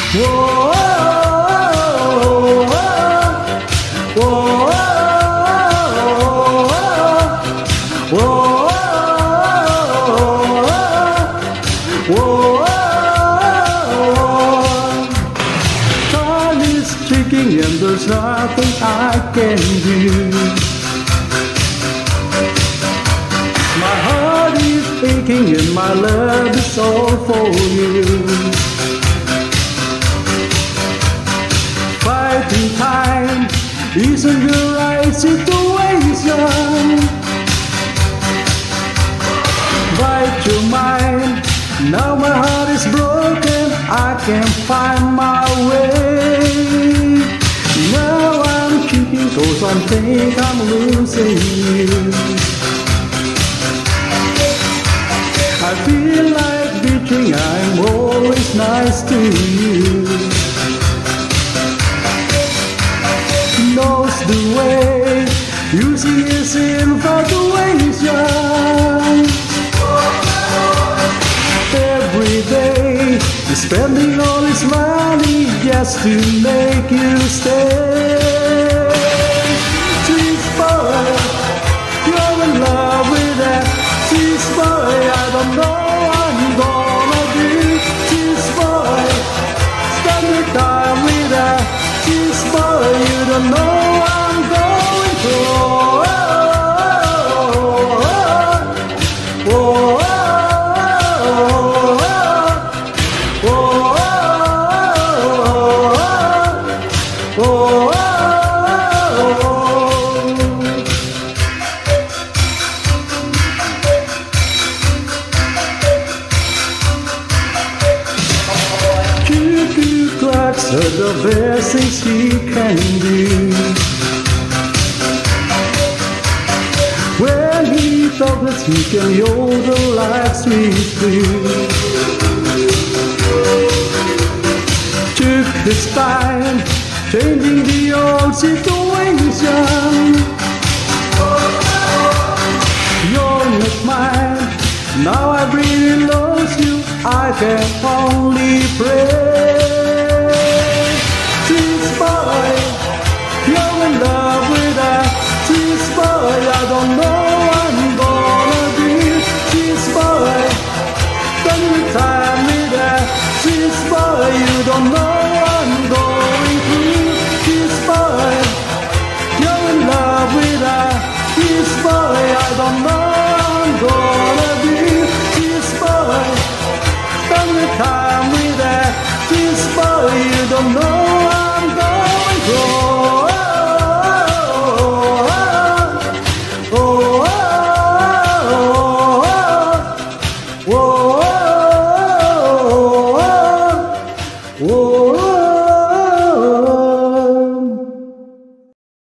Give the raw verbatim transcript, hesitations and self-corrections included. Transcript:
Whoa, whoa, whoa, whoa, whoa. Time is ticking and there's nothing I can do. My heart is aching and my love is all for you. Fighting time isn't the right situation. Bite your mind, now my heart is broken, I can't find my way. Now I'm keeping close, I think I'm losing you. I feel like bitching, I'm always nice to you. Knows the way, using his infatuation. Every day, he's spending all his money just to make you stay. Sweet boy, you're in love with that. Sweet boy, I don't know what I'm gonna do. Sweet boy, spend the time with that. Sweet boy, you don't know what I'm going through. Oh, oh, oh, oh, oh, oh. Cuckoo clocks are the best things he can do. When he talks, he can yodel like sweet blue. Took his time, changing the old situation. You're not mine, now I really lost you, I can only pray. Sweet boy, you're in love with that. Sweet boy, I don't know what I'm gonna do. Sweet boy, spend your time with that. Sweet boy, you don't know what I'm going through. Sweet boy, you're in love with that. Sweet boy, I don't know what I'm gonna do. Sweet boy, spend your time with that. Sweet boy, you don't know